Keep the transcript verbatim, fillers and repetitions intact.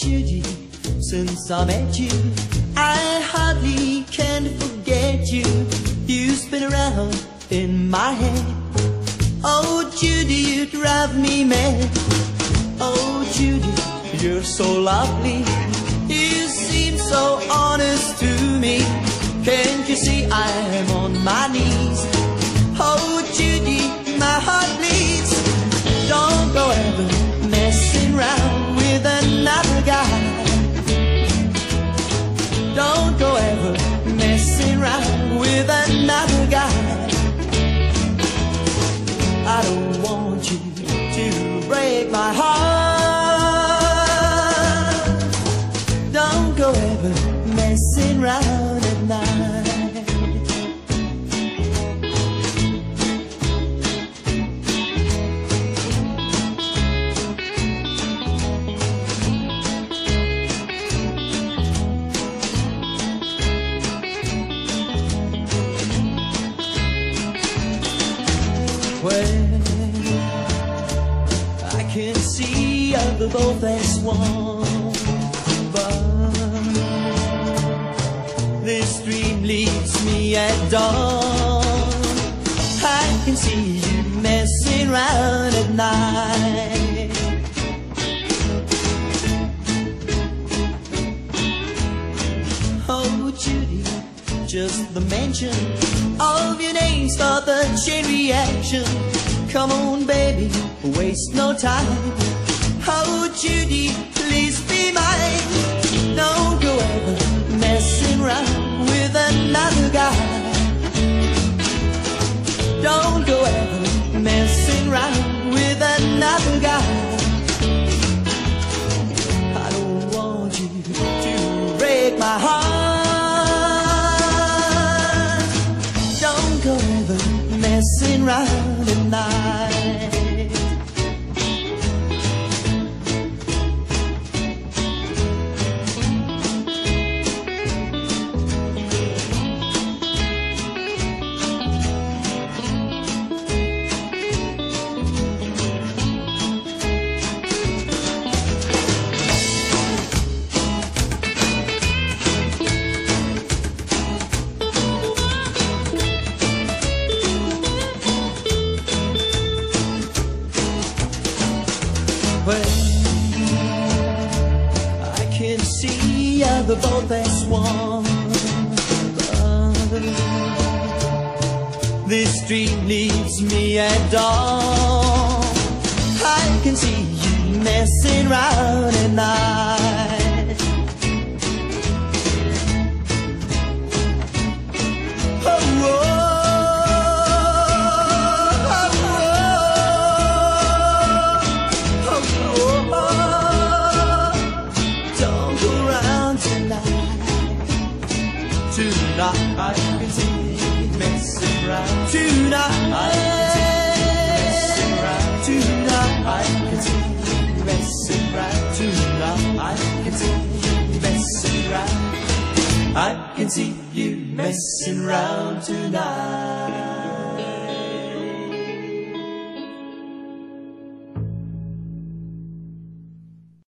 Judy, since I met you, I hardly can forget you. You spin around in my head. Oh Judy, you drive me mad. Oh Judy, you're so lovely. You seem so honest to me. Can't you see I'm on my knees? Oh Judy, my heart bleeds. Don't go ever messing around with another guy. Don't go ever messing around with another guy. I don't want you to break my heart. Don't go ever messing around at night. Well, I can see us both as one, but this dream leaves me at dawn. I can see you messing around at night. Oh Judy, just the mention of your name start the chain reaction. Come on baby, waste no time. Oh Judy, please be mine. Don't go ever messing around with another guy. Don't go ever messing around with another guy. I don't want you to break my heart. Don't go ever messing around at night. Well, I can see us both as one, but this dream leaves me at dawn. I can see you messing around at night. Oh, oh. Tonight I can see you messing around. Tonight I can see you messing around. Tonight I can see you messing around. Tonight I can see you messing around. I can see you messing around tonight.